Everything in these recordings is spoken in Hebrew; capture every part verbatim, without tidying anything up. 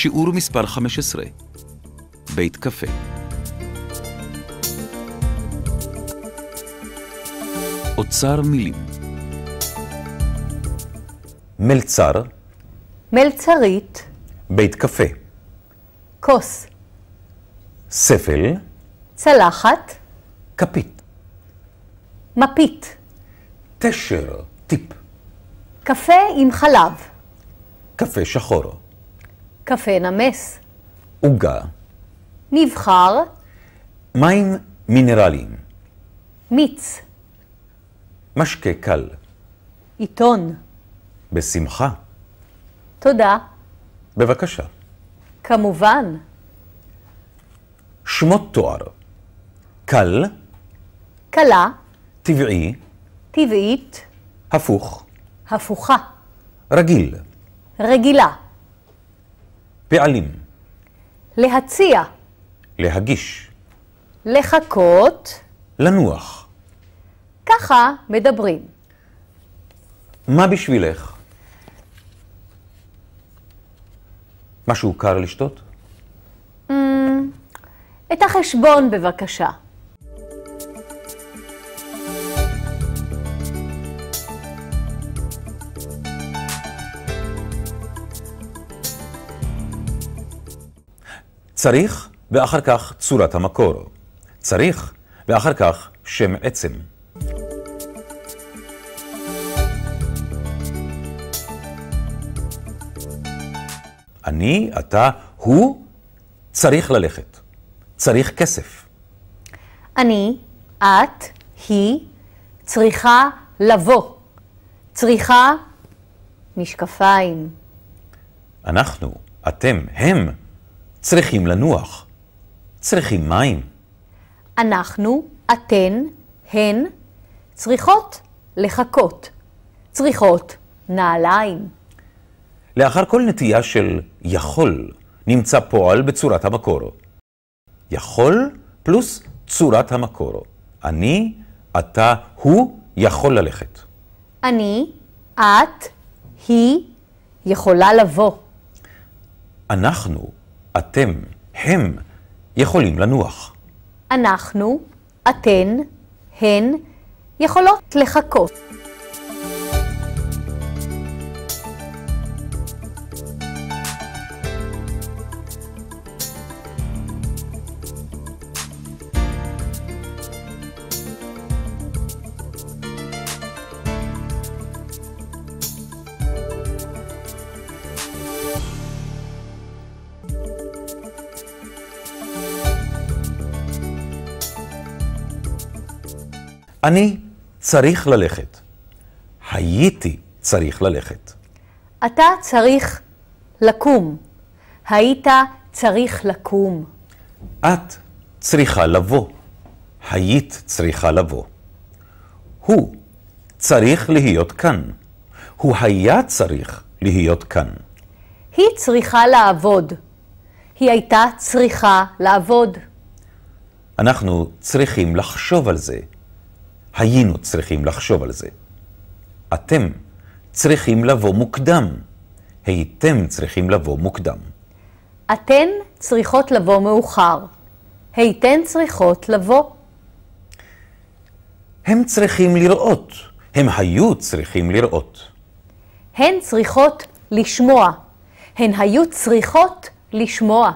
שיעור מספר חמש עשרה. בית קפה. אוצר מילים. מלצר, מלצרית, בית קפה, כוס, ספל, צלחת, כפית, מפית, תשר, טיפ, קפה עם חלב, קפה שחור, קפה נמס, עוגה, נבחר, מים מינרליים, מיץ, משקה קל, עיתון, בשמחה, תודה, בבקשה. כמובן, שמות תואר, קל, קלה, טבעי, טבעית, הפוך, הפוכה, רגיל, רגילה, פעלים, להציע, להגיש, לחכות, לנוח. ככה מדברים. מה בשבילך? משהו קר לשתות? Mm, את החשבון בבקשה. צריך ואחר כך צורת המקור. צריך ואחר כך שם עצם. אני, אתה, הוא צריך ללכת. צריך כסף. אני, את, היא, צריכה לבוא. צריכה משקפיים. אנחנו, אתם, הם צריכים לנוח. צריכים מים. אנחנו, אתן, הן, צריכות לחכות. צריכות נעליים. לאחר כל נטייה של יכול, נמצא פועל בצורת המקור. יכול פלוס צורת המקור. אני, אתה, הוא יכול ללכת. אני, את, היא, יכולה לבוא. אנחנו, אתם, הם יכולים לנוח. אנחנו, אתן, הן, יכולות לחכות. אני צריך ללכת. הייתי צריך ללכת. אתה צריך לקום. היית צריך לקום. את צריכה לבוא. היית צריכה לבוא. הוא צריך להיות כאן. הוא היה צריך להיות כאן. היא צריכה לעבוד. היא הייתה צריכה לעבוד. אנחנו צריכים לחשוב על זה. היינו צריכים לחשוב על זה. אתם צריכים לבוא מוקדם. הייתם צריכים לבוא מוקדם. אתן צריכות לבוא מאוחר. הייתן צריכות לבוא. הם צריכים לראות. הם היו צריכים לראות. הן צריכות לשמוע. הן היו צריכות לשמוע.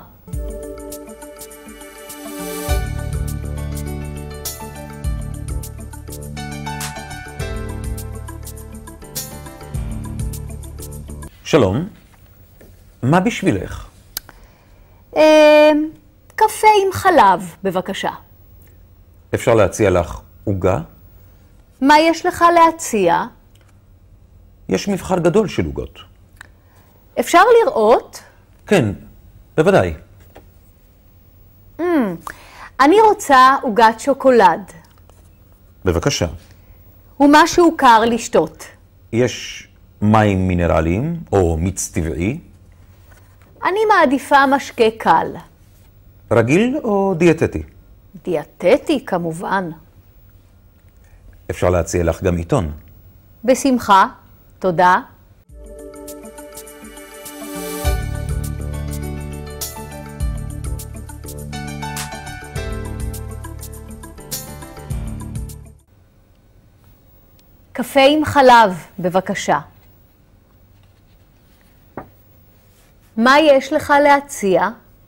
שלום, מה בשבילך? אה, קפה עם חלב, בבקשה. אפשר להציע לך עוגה? מה יש לך להציע? יש מבחר גדול של עוגות. אפשר לראות? כן, בוודאי. Mm, אני רוצה עוגת שוקולד. בבקשה. ומשהו קר לשתות. יש מים מינרליים או מיץ טבעי? אני מעדיפה משקה קל. רגיל או דיאטטי? דיאטטי כמובן. אפשר להציע לך גם עיתון. בשמחה, תודה. קפה עם חלב, בבקשה. מה יש לך להציע?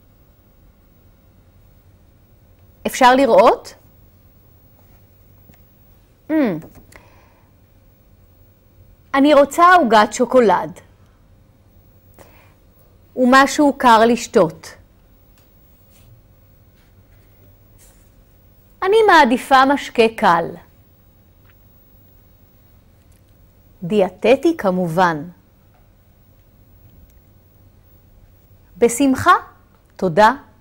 אפשר לראות? Mm. אני רוצה עוגת שוקולד. ומשהו קר לשתות. אני מעדיפה משקה קל. דיאטטי כמובן. בשמחה, תודה.